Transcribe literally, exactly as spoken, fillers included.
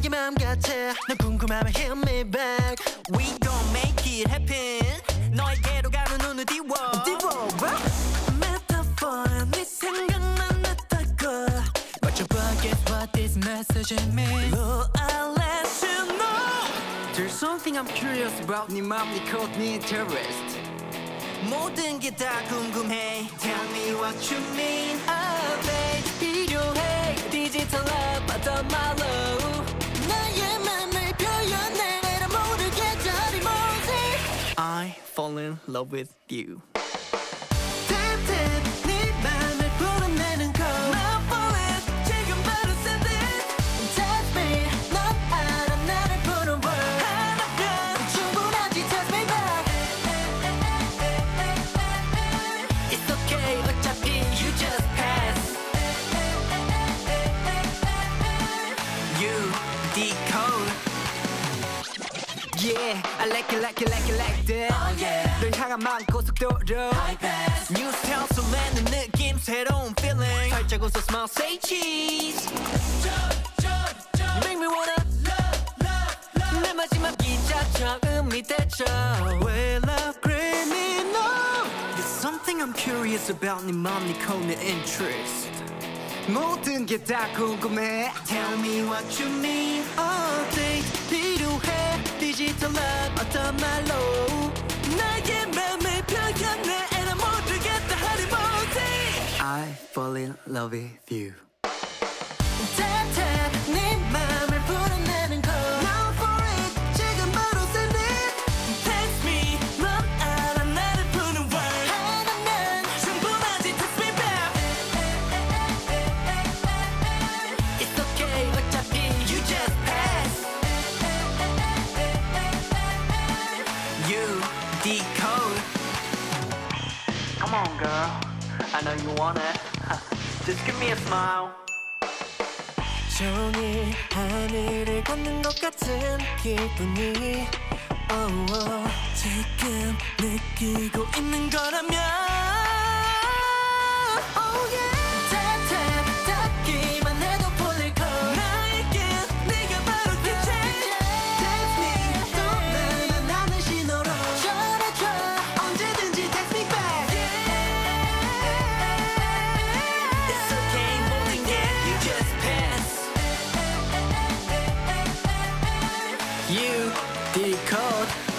마음 같아 너 궁금하면 hit me back We gon' make it happen 너에게로 가는 눈을 띄워 띄워 Metaphor 네 생각만 났다고 맞춰봐 guess what this message means Lord I'll let you know There's something I'm curious about 네 맘, 네 code, 네 interest 모든 게 다 궁금해 Tell me what you mean Oh babe 필요해 디지털 love 받아 my love 나의 맘을 표현해 내가 모르겠다 리모지 I fall in love with you Tap tap 네 맘을 불어내는 code Now for it 지금 바로 send it Touch me 넌 알아 나를 부른 word 하나면 충분하지 touch me back It's okay 어차피 you just pass You decode Yeah I like it like it like it like that oh, yeah. 널 향한 마음 고속도로 High pass New style 설레는 느낌 새로운 feeling 살짝 웃어 smile say cheese You make me wanna love love love 내 마지막 기차 처음이 됐죠 We love criminal There's something I'm curious about 네 맘 네 code 내 interest 모든 게 다 궁금해 Tell me what you mean All day 필요해 디지털 love 어떤 말로 나의 맘을 표현해 And I'm 모르겠다 하리 못해 I fall in love with you Tap tap 네 맘을 불어내는 code Now for it 지금 바로 send it Text me 넌 알아 나를 부른 word 하나면 충분하지 text me back It's okay 어차피 you just pass You decode Come on girl I know you want it Just give me a smile 종일 하늘을 걷는 것 같은 기분이 oh, oh. 지금 느끼고 있는 거라면 oh, yeah. Tap tap 닿기만 해도 풀릴 code 나에겐 네가 바로 기체 Text me 또 나는 나는 신호로 전해줘 언제든지 text me back yeah. It's okay 모든 게 you just pass You decode